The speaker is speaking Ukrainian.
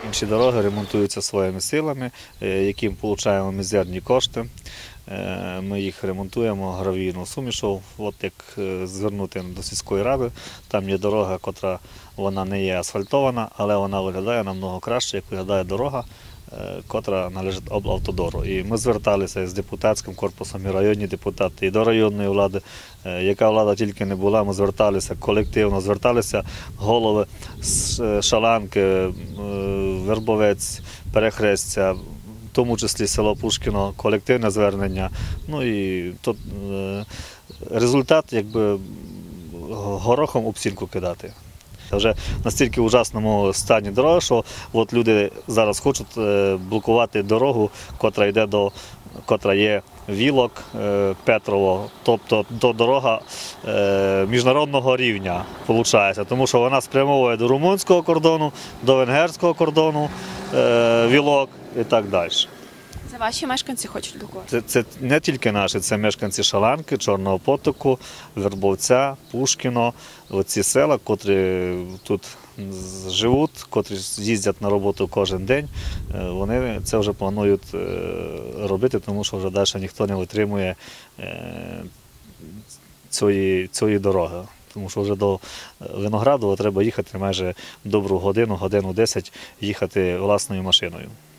Інші дороги ремонтуються своїми силами, яким отримуємо мізерні кошти. Ми їх ремонтуємо гравійну сумішу. От як звернути до сільської ради, там є дорога, котра вона не є асфальтована, але вона виглядає намного краще, як виглядає дорога, котра належить облавтодору. І ми зверталися з депутатським корпусом, і районні депутати, і до районної влади. Яка влада тільки не була, ми зверталися колективно, зверталися голови з Шаланки, Вербовець, Перехрестя, в тому числі село Пушкіно, колективне звернення. Ну і тут результат, якби горохом об стінку кидати. Вже настільки в ужасному стані дороги, що от люди зараз хочуть блокувати дорогу, котра є Вілок, Петрово, тобто дорога міжнародного рівня, виходить, тому що вона спрямовує до румунського кордону, до венгерського кордону, Вілок і так далі. Це ваші мешканці хочуть блокувати? Це не тільки наші, це мешканці Шаланки, Чорного Потоку, Вербовця, Пушкіно, оці села, котрі тут живуть, котрі їздять на роботу кожен день, вони це вже планують робити, тому що вже далі ніхто не витримує цієї дороги. Тому що вже до Виноградова треба їхати майже добру годину, годину 10 їхати власною машиною.